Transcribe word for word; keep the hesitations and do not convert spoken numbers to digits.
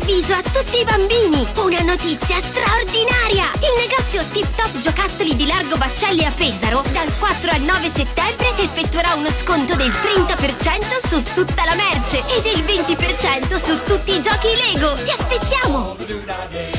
avviso a tutti i bambini! Una notizia straordinaria! Il negozio Tip Top Giocattoli di Largo Baccelli a Pesaro dal quattro al nove settembre effettuerà uno sconto del trenta per cento su tutta la merce e del venti per cento su tutti i giochi Lego! Ti aspettiamo!